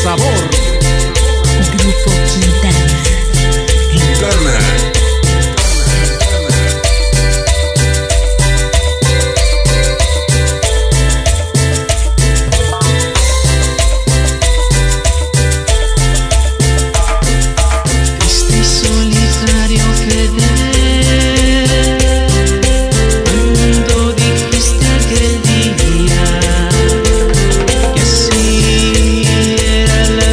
sabor. Grupo Quintana. Quintana. La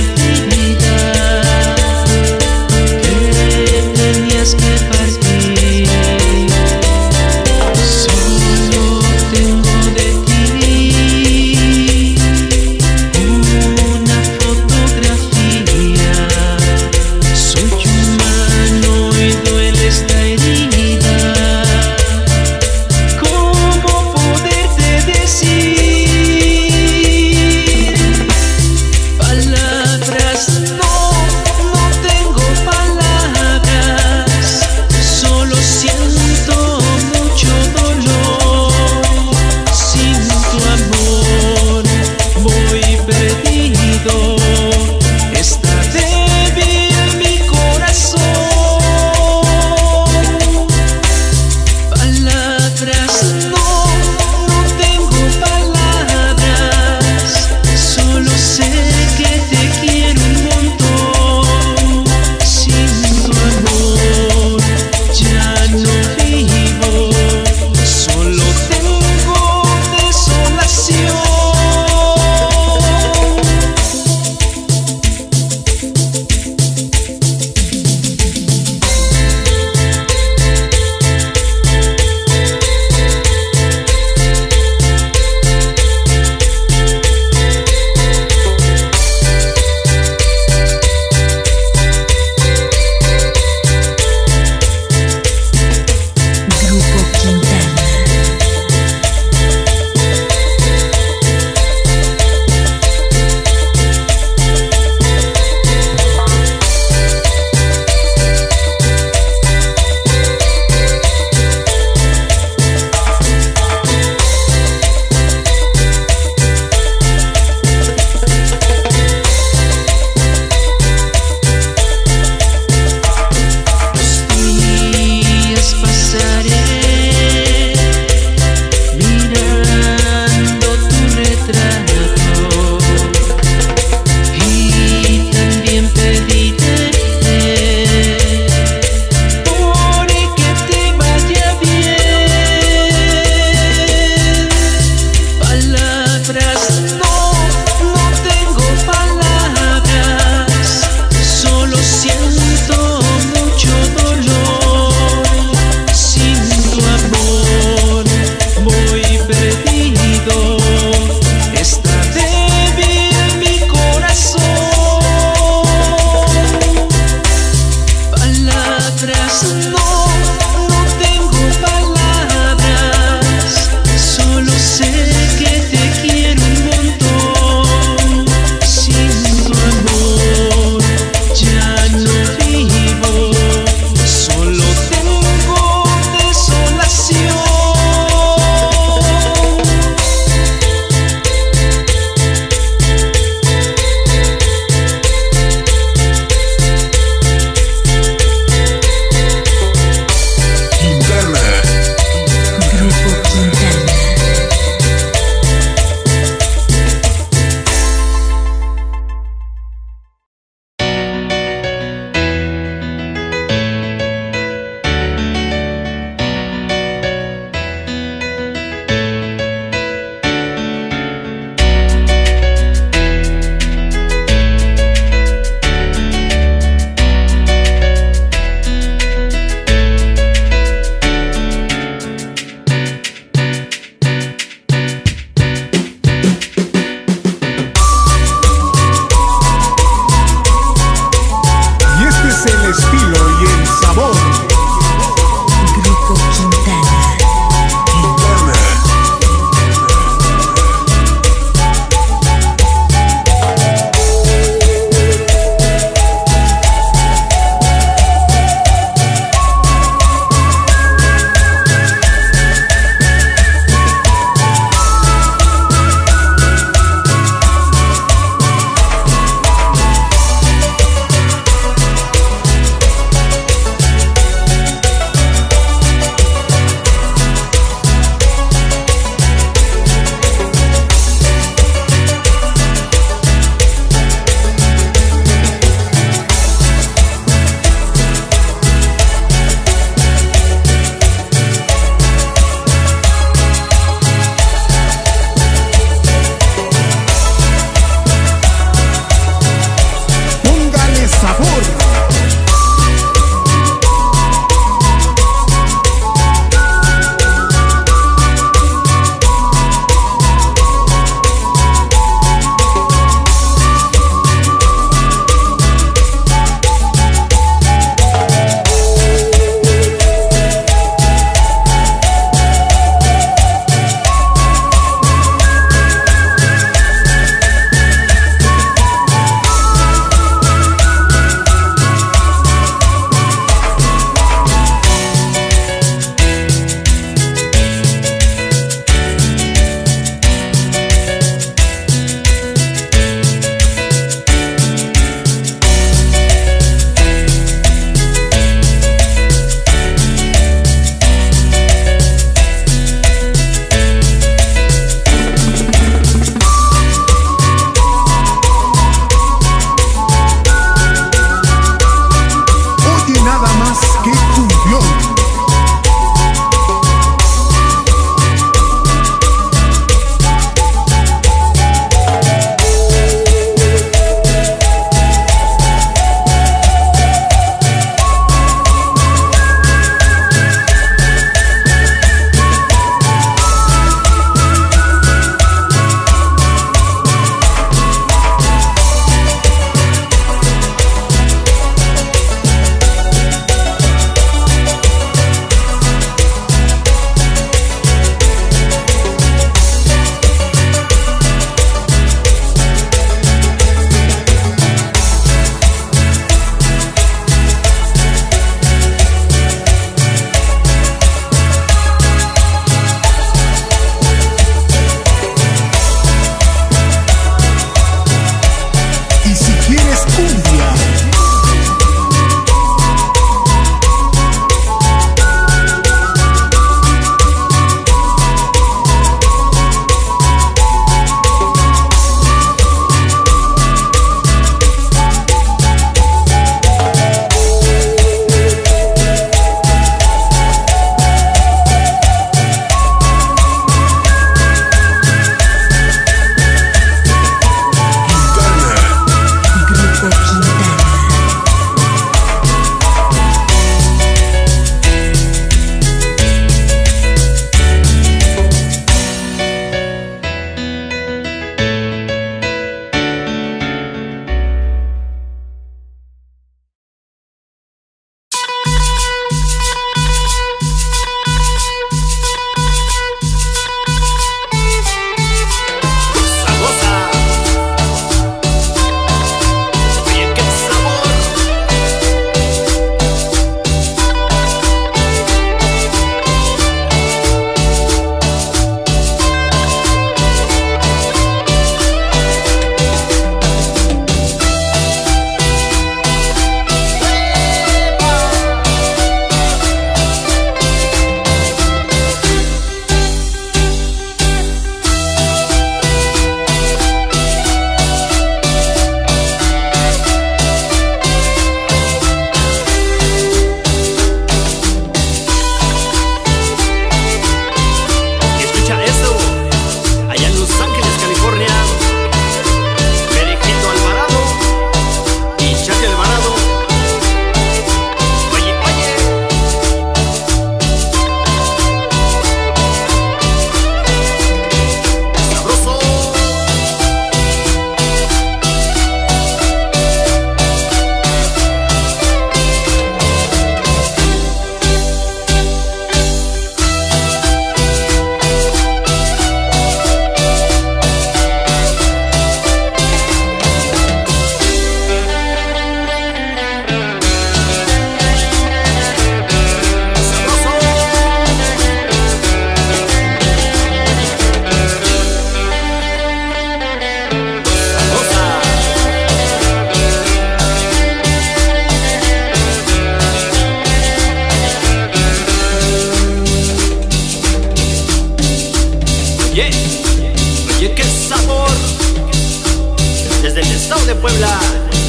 Oye, oye, qué sabor. Desde el estado de Puebla.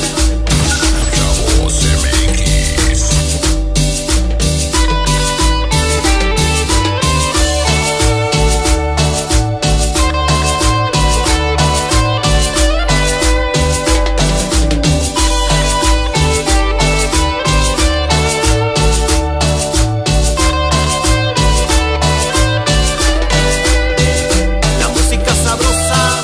La Voz MX. La música sabrosa.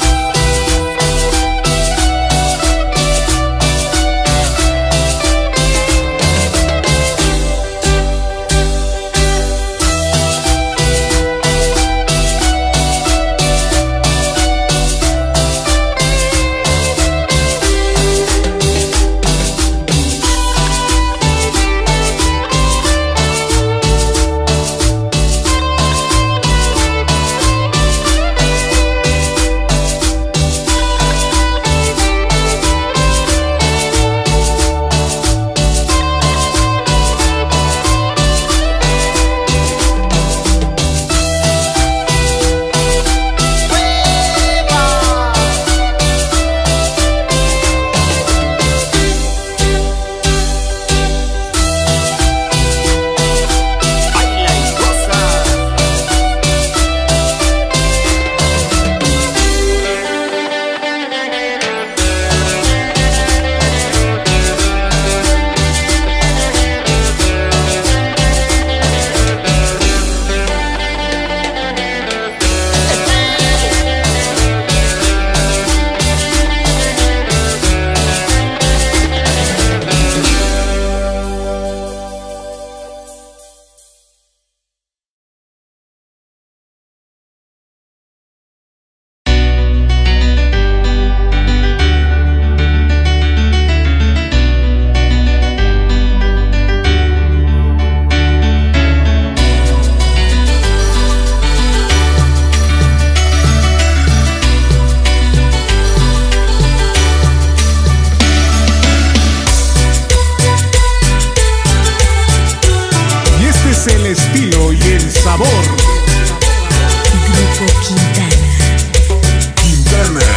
El estilo y el sabor. Grupo Quintana. Quintana.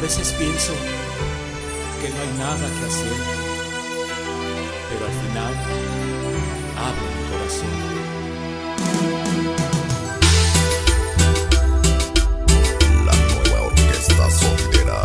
veces pienso que no hay nada que hacer, pero al final abro mi corazón. La nueva orquesta sonidera.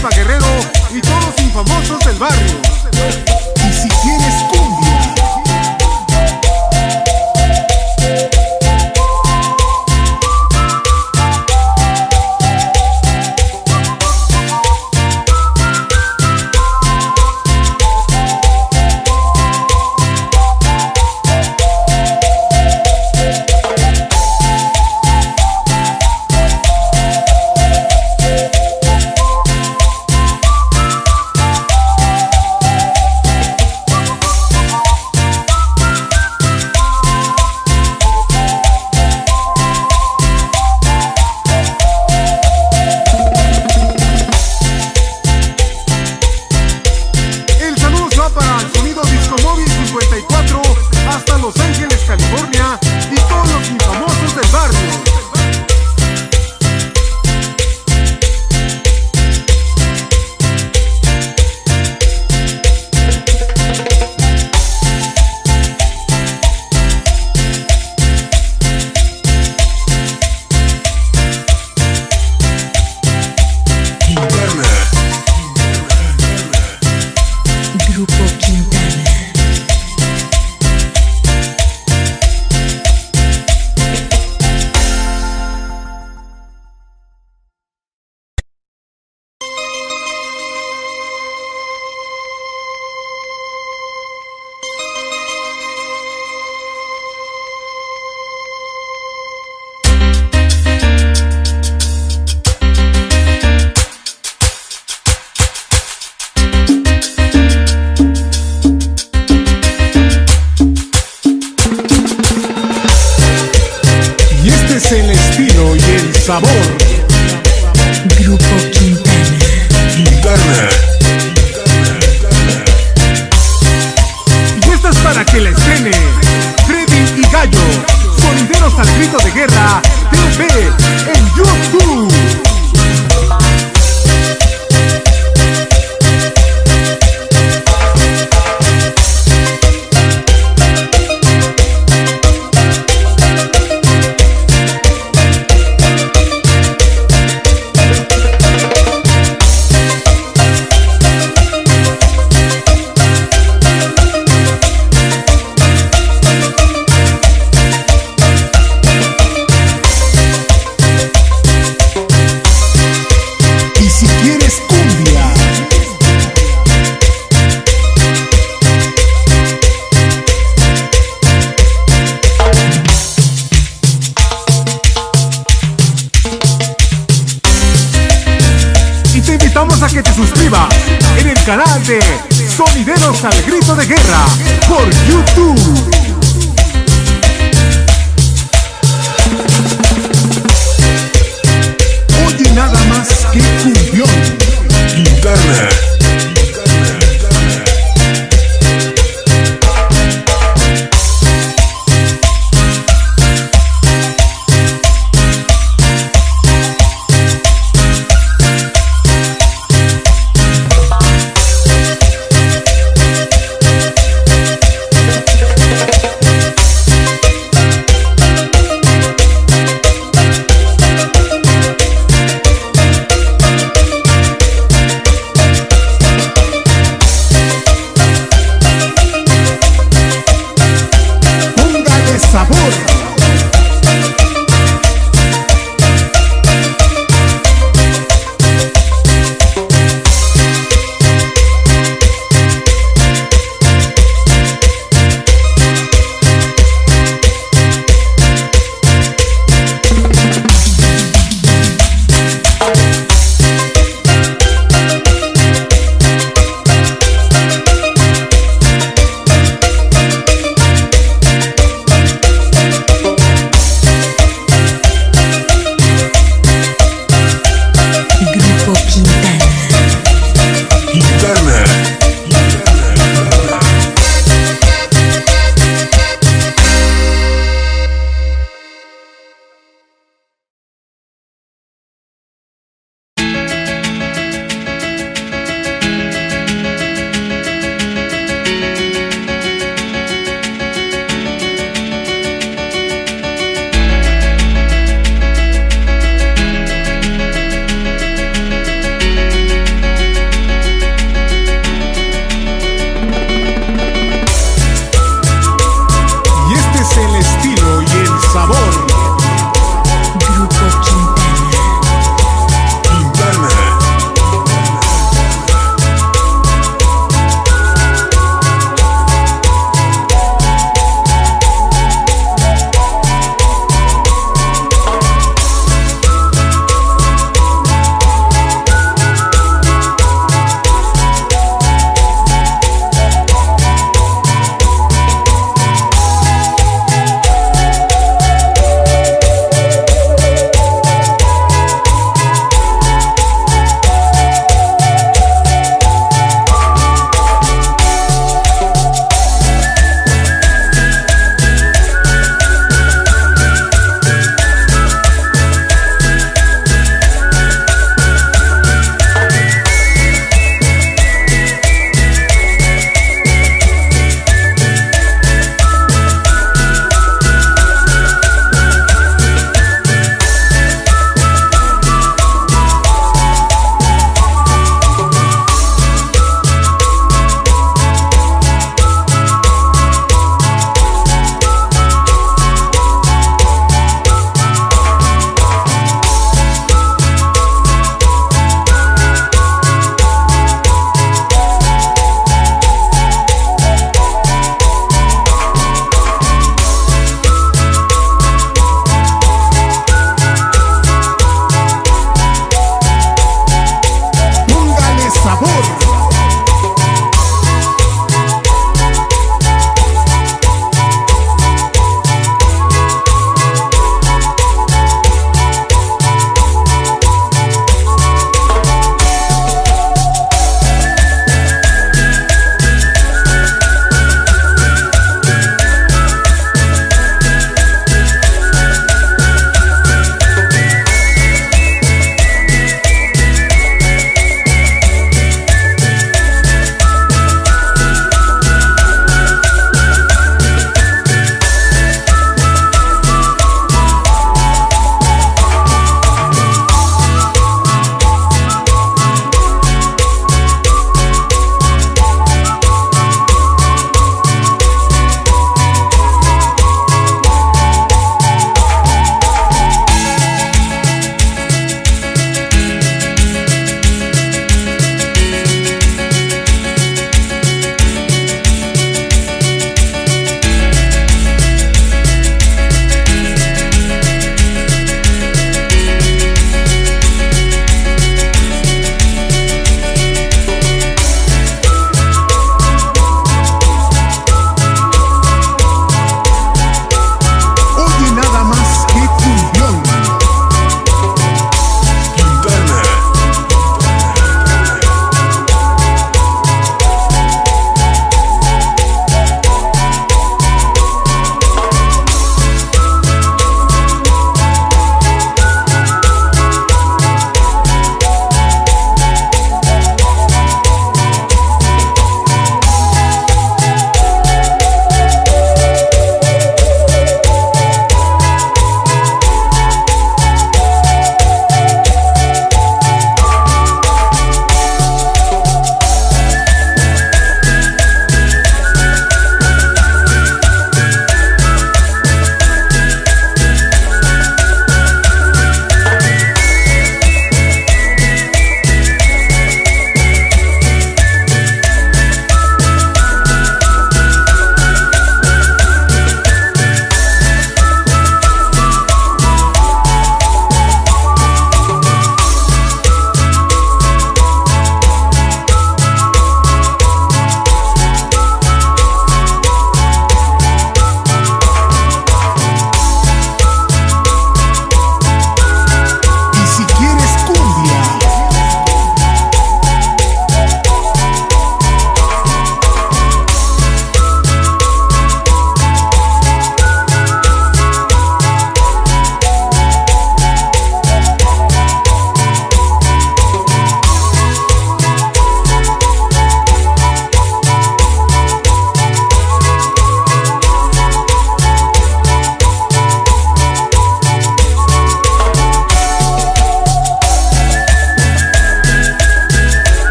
Tamaulipas, Guerrero y todos los infamosos del barrio. Y si quieres cumbia. Hasta Los Ángeles, California y todos los infamosos del barrio. Grupo Quintana. El estilo y el sabor. Grupo Quintana. Y esta es para que la estrene Freddy y Gallo, sonideros al grito de guerra, TV en YouTube. A que te suscribas en el canal de Sonideros al Grito de Guerra por YouTube. Oye nada más que cumbión. Quintana.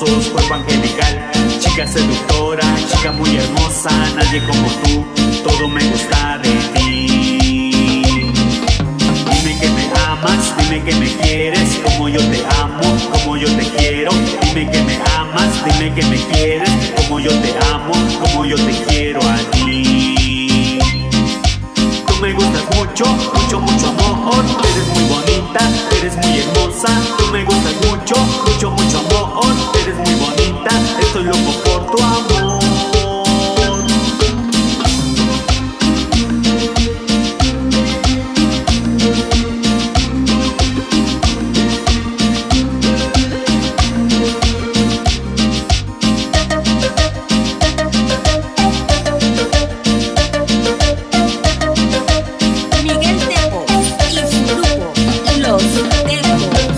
hermosos, cuerpo angelical, chica seductora, chica muy hermosa, nadie como tú, todo me gusta de ti. Dime que me amas, dime que me quieres, como yo te amo, como yo te quiero. Dime que me amas, dime que me quieres, como yo te amo, como yo te quiero a ti. Tú me gustas mucho, mucho, mucho amor, eres muy bonita, eres muy hermosa. Tú me gustas mucho, mucho, mucho amor, eres muy bonita, estoy loco por tu amor. Miguel Tepos y su grupo, Los Tepos.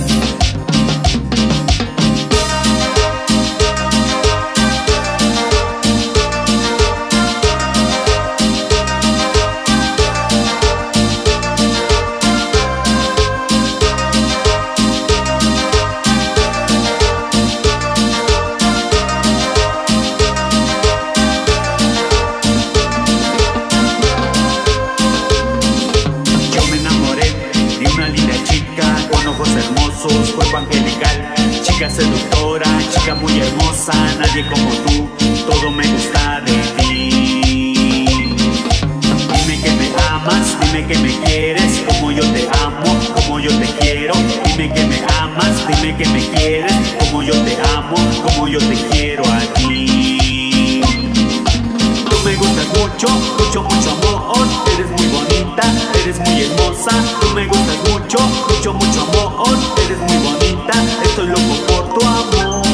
Yo me enamoré de una linda chica con ojos hermosos, cuerpo angelical, chica seductora, chica muy hermosa, nadie como tú, todo me gusta de ti. Dime que me amas, dime que me quieres, como yo te amo, como yo te quiero. Dime que me amas, dime que me quieres, como yo te amo, como yo te quiero a ti. Tú me gustas mucho, mucho, mucho amor, eres muy bonita, eres muy hermosa. Tú me gustas mucho, mucho, mucho amor, eres muy bonita, estoy loco por tu amor.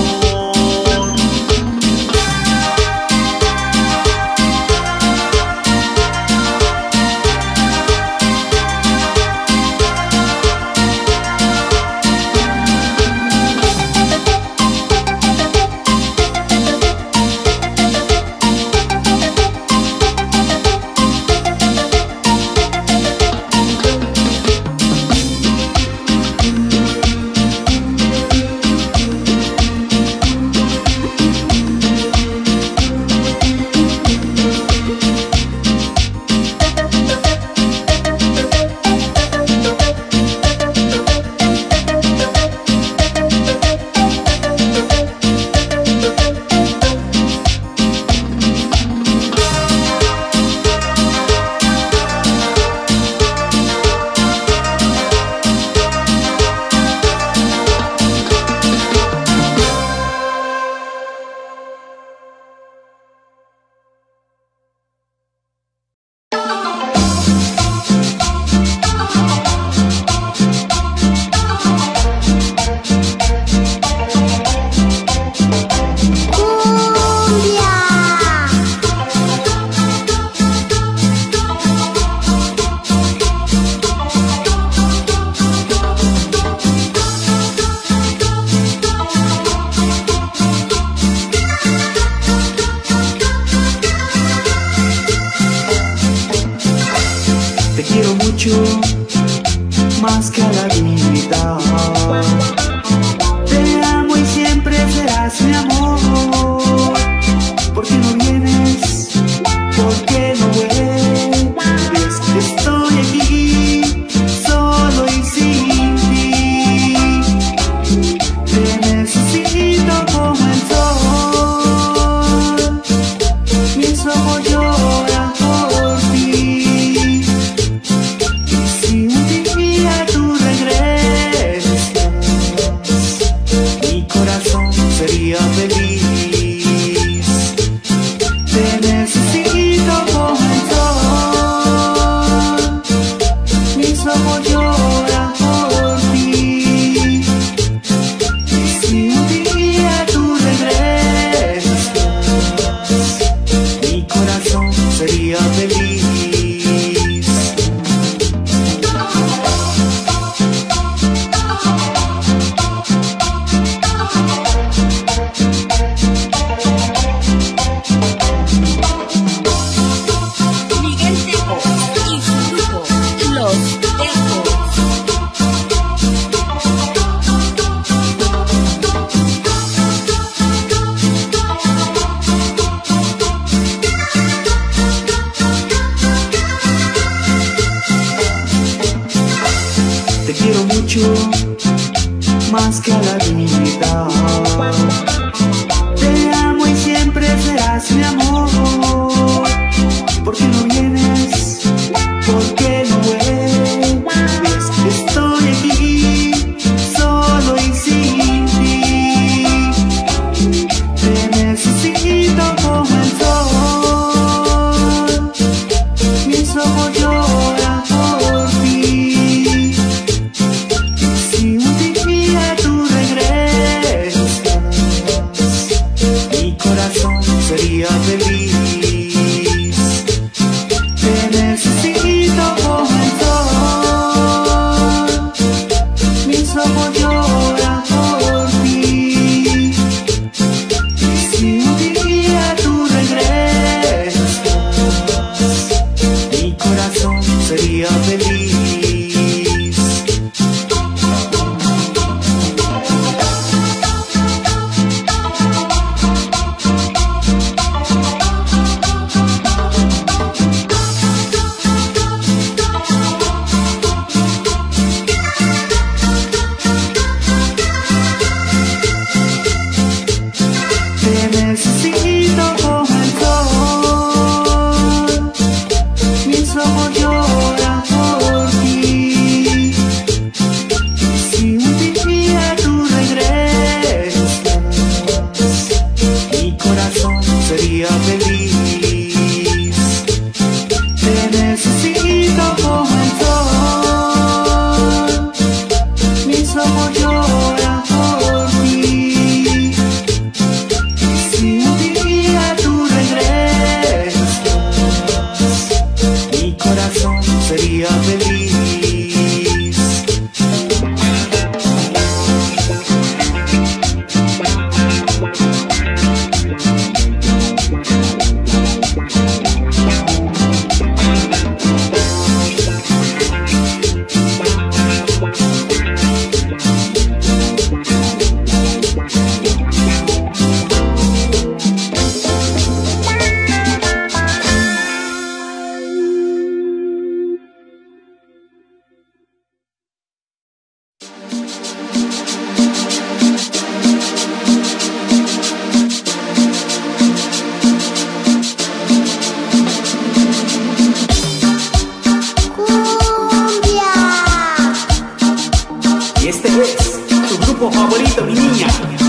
más que a la vida. Te amo y siempre serás mi amor. ¿Por qué no vienes? ¿Por qué no vuelves? Estoy aquí, solo y sin ti. Te necesito como el sol. Mis ojos lloran por ti. Si un día tú regresas, mi corazón sería feliz. Te necesito como el sol. Mis ojos lloran por ti. Si un día tú regresas, mi corazón sería feliz. Te necesito como el sol. Mis ojos lloran por ti. Si un día tú regresas, mi corazón sería feliz. Te necesito como el sol. Mis ojos lloran por ti. Si un día tú regresas, mi corazón sería feliz. Y este es tu grupo favorito, mi niña.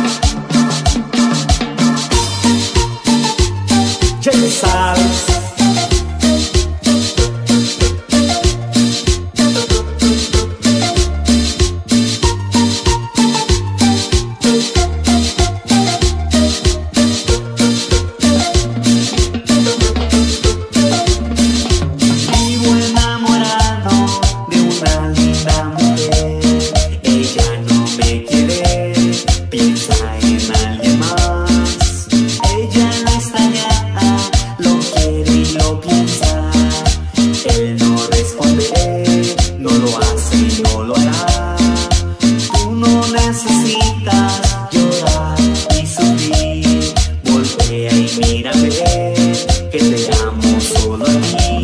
Ya lo sabes. Vivo enamorado de una linda mujer. Ella no me quiere, piensa en alguien más. Ella no extraña, lo quiere y lo piensa. Él no responde, no lo hace y no lo hará. Tú no necesitas llorar y sufrir. Voltea y mírame, que te amo solo a ti.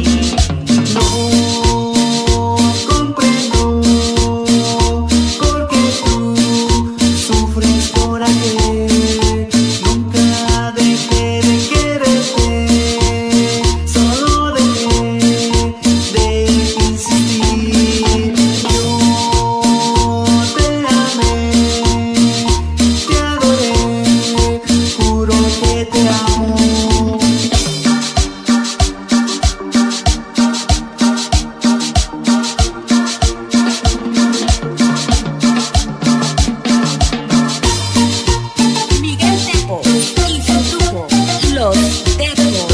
No comprendo por qué tú sufres por aquel. Nunca dejé de quererte, solo dejé de insistir. Yo te amé, te adoré, juro que te amo. Miguel Teco y su grupo, Los Tecos.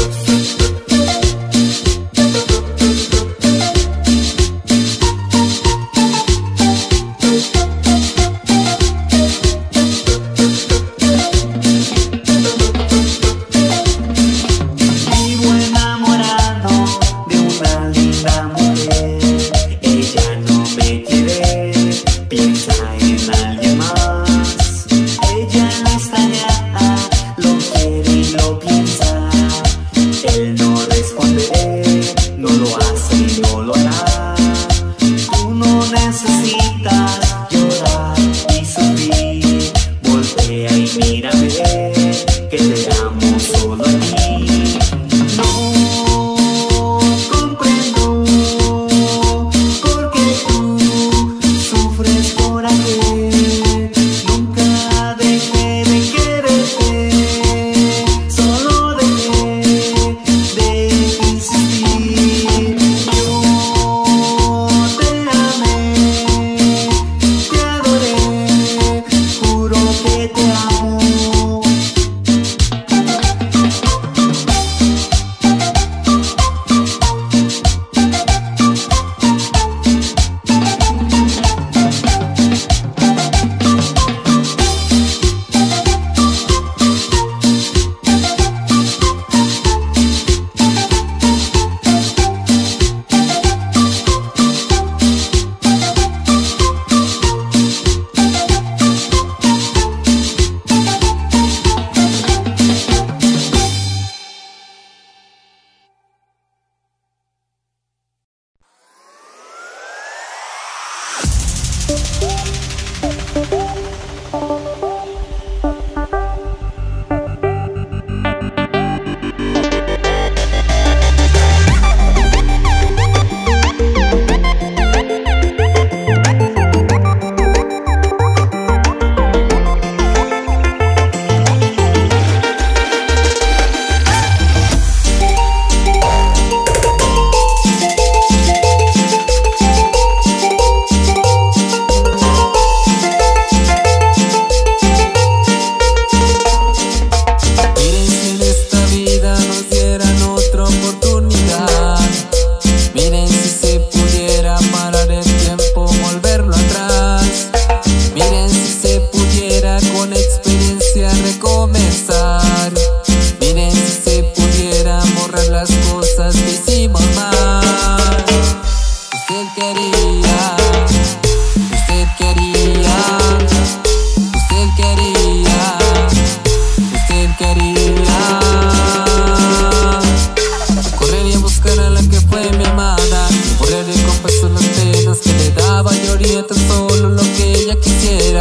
Vivo enamorado de una linda mujer. Ella no me quiere, piensa en alguien más. Ella no extraña, lo quiere y lo piensa. Él no responde, no lo hace y no lo hará. Tú no necesitas llorar y sufrir.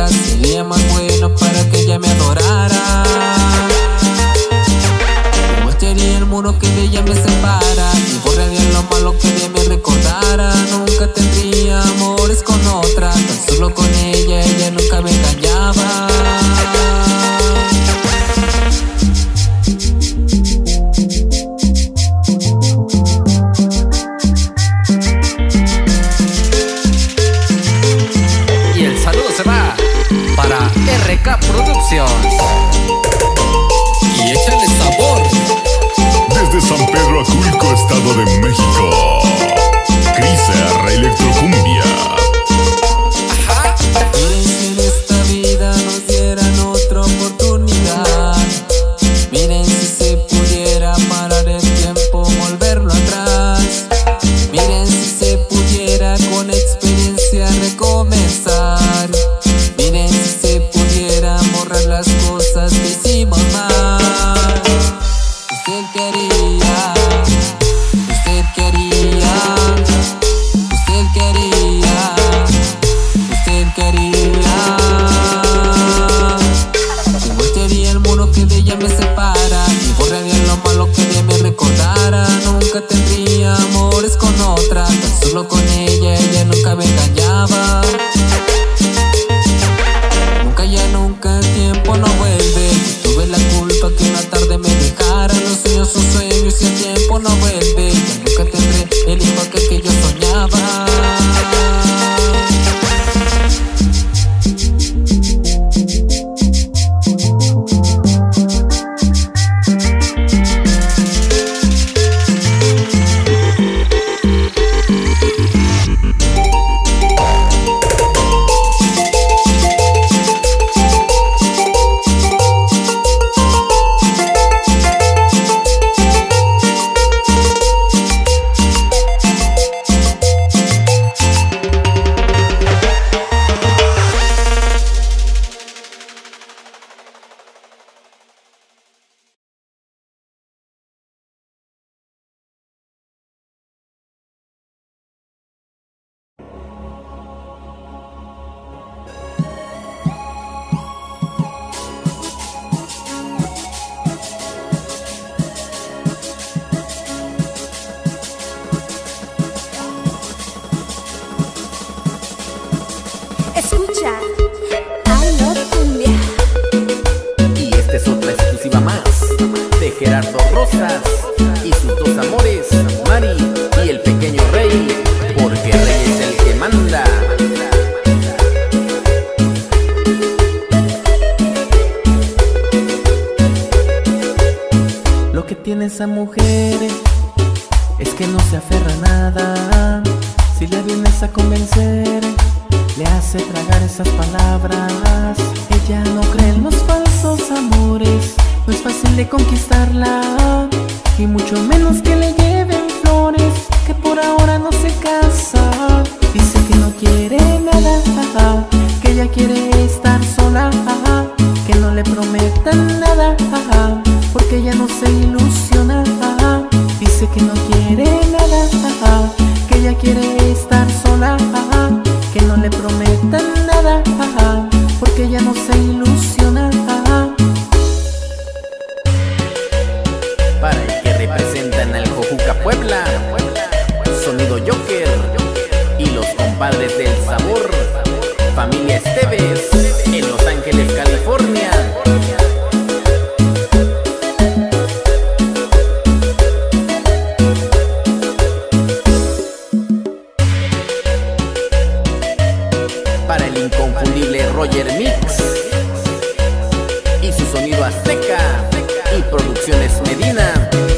pudiera, sería más bueno para que ella me adorara. Voltearía el muro que de ella me separa y borraría lo malo que de ella me recordara. Nunca tendría amores con otra, tan solo con ella, ella nunca me engañaba. Y el saludo se va para RK Productions. Y échale sabor. Desde San Pedro Aculco, Estado de México, Crisar Electrocumbia. Miren si en esta vida nos dieran otra oportunidad. Miren si se pudiera parar el tiempo, volverlo atrás. Miren si se pudiera con experiencia recomenzar. Miren si se pudiera borrar las cosas que hicimos mal. Usted quería, usted quería, usted quería, usted quería. Y voltearía el muro que de ella me separa y borraría lo malo que de ella me recordara. Nunca tendría amores con otra, tan solo con ella, ella nunca me engañaba. Nunca, ya nunca, el tiempo no vuelve. Tuve la culpa que una tarde me dejara. Los sueños son sueños y el tiempo no vuelve. Ya nunca tendré el hijo que yo soñaba. Escucha, Aló Cumbia. Y esta es otra exclusiva más de Gerardo Rosas y sus dos amores, Mari y el pequeño Rey, porque Rey es el que manda. Lo que tiene esa mujer es que no se aferra a nada. Si le vienes a convencer, le hace tragar esas palabras. Ella no cree en los falsos amores, no es fácil de conquistarla, y mucho menos que le lleven flores, que por ahora no se casa. Dice que no quiere nada, que ella quiere estar sola, que no le prometan nada, porque ella no se ilusiona. Dice que no quiere nada, que ella quiere estar sola, que no le prometan nada, porque ella no se ilusiona. Para el que representan al Jojuca Puebla, Sonido Joker y los compadres del sabor, familia Esteves, en Los Ángeles, California. Para el inconfundible Roger Mix y su sonido azteca y Producciones Medina.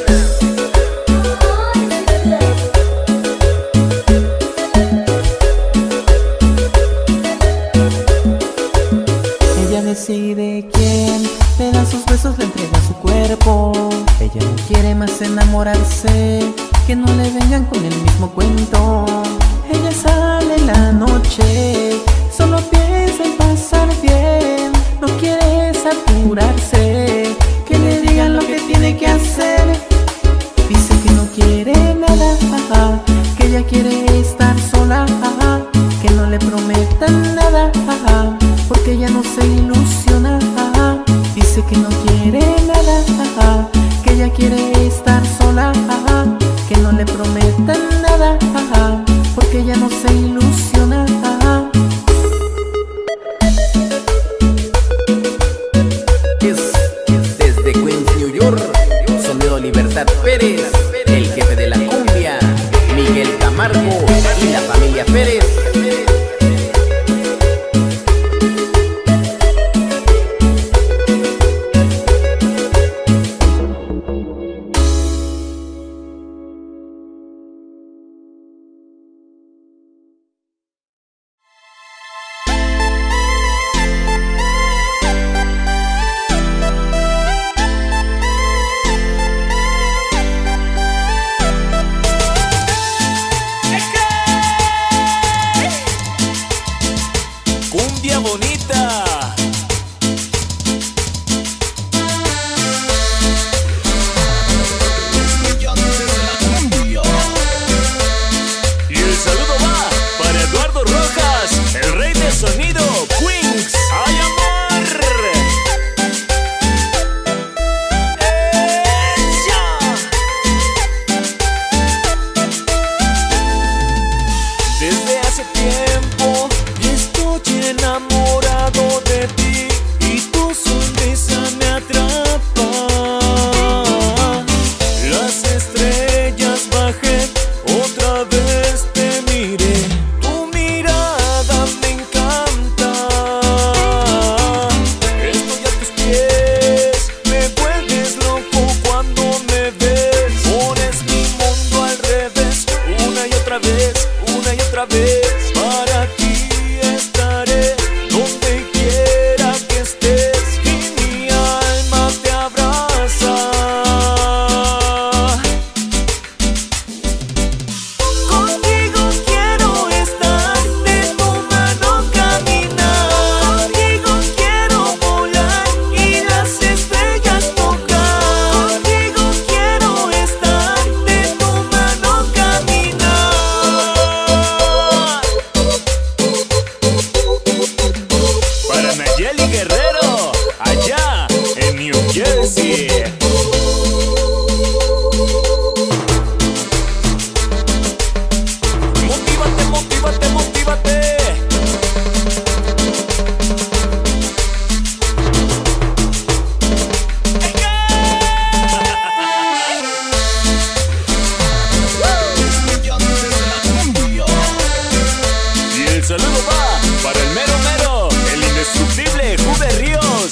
Ella decide quién le da sus besos, le entrega su cuerpo. Ella no quiere más enamorarse, que no le vengan con el mismo cuento. Ella sale en la noche, solo piensa en pasar bien, no quiere saturarse, que le digan lo que tiene que hacer. Dice que no quiere nada, que ella quiere estar sola, que no le prometan nada, porque ella bonita. Y el saludo va para Eduardo Rojas, el rey del sonido, Queens. ¡Ay, amor! Desde hace tiempo estoy enamorado de ti y tu sonrisa me atrapa. Las estrellas bajé, otra vez te miré, tu mirada me encanta. Estoy a tus pies, me vuelves loco cuando me ves. Pones mi mundo al revés, una y otra vez, una y otra vez. Para ti estaré donde quiera que estés y mi alma te abraza. Contigo quiero estar, de tu mano caminar. Contigo quiero volar y las estrellas tocar. Contigo quiero estar, de tu mano caminar. Para Nayeli Guerrero, allá en New Jersey. Motívate, motívate, motívate. Y el saludo va para el mero mero, el indestructible Juve Ríos.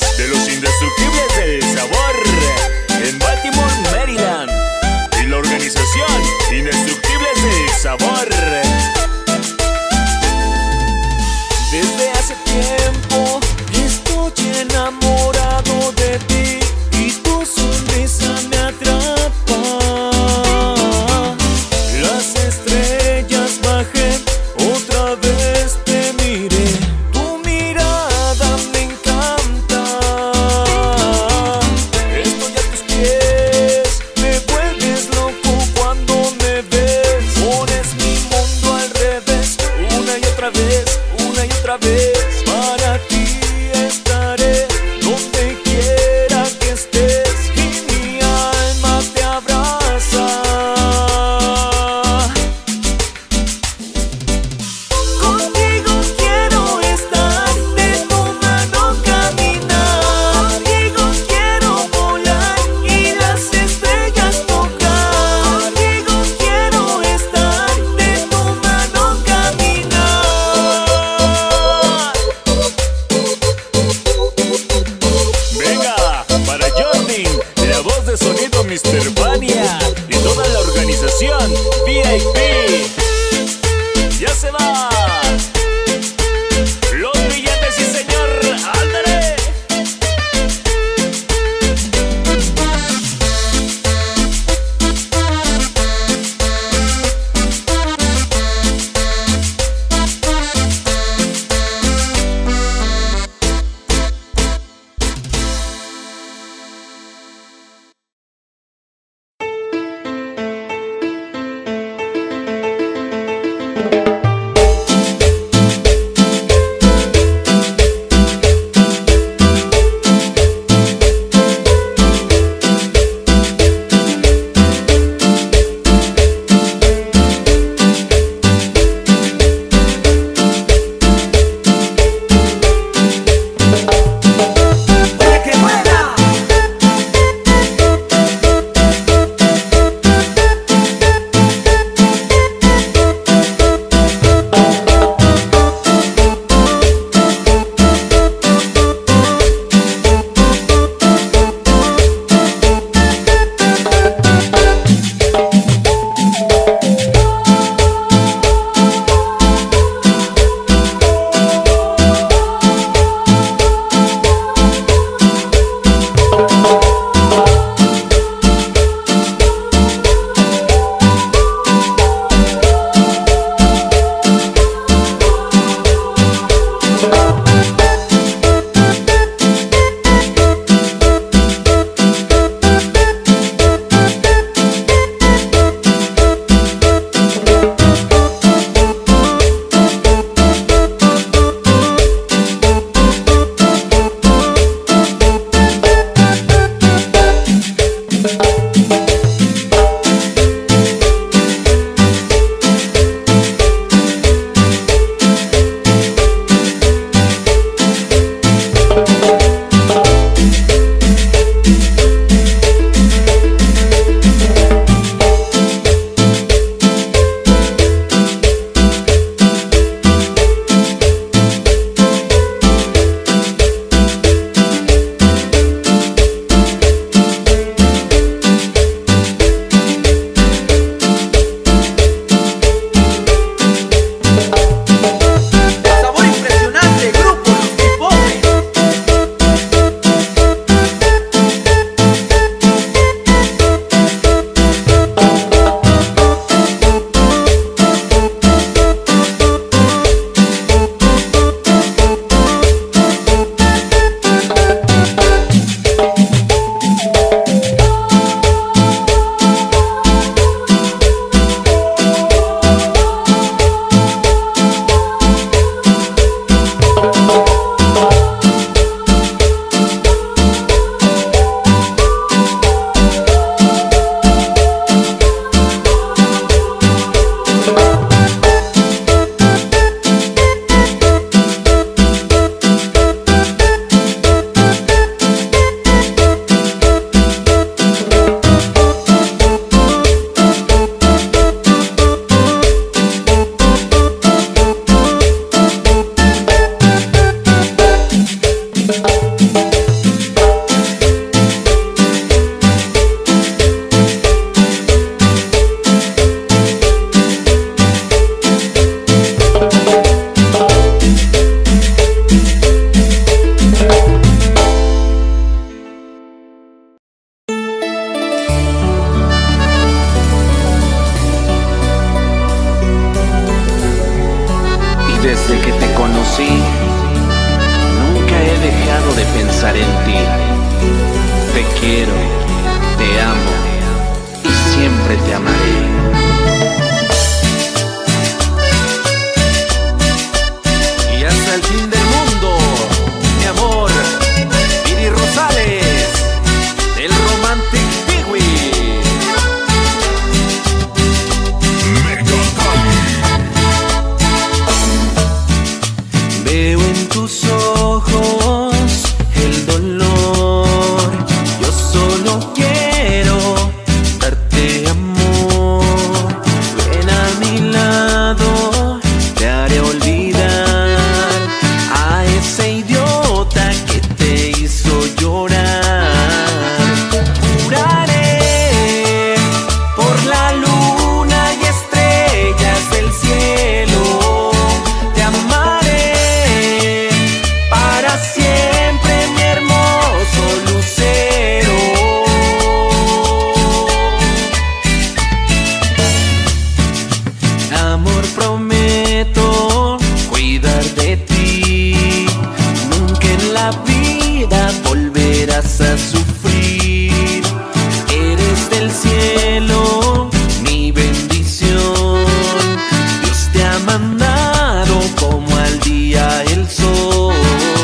vengas a sufrir. Eres del cielo, mi bendición. Dios te ha mandado como al día el sol.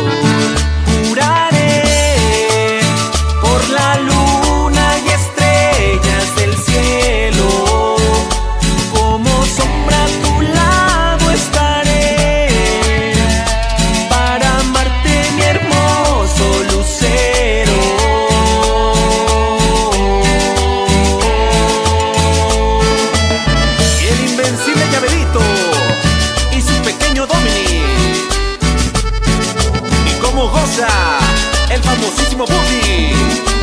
Juraré por la luna y estrellas del cielo, como sombra a tu lado estaré, para amarte, mi hermoso lucero. Y el invencible Llaverito y su pequeño Dominic, y cómo goza el famosísimo Buddy.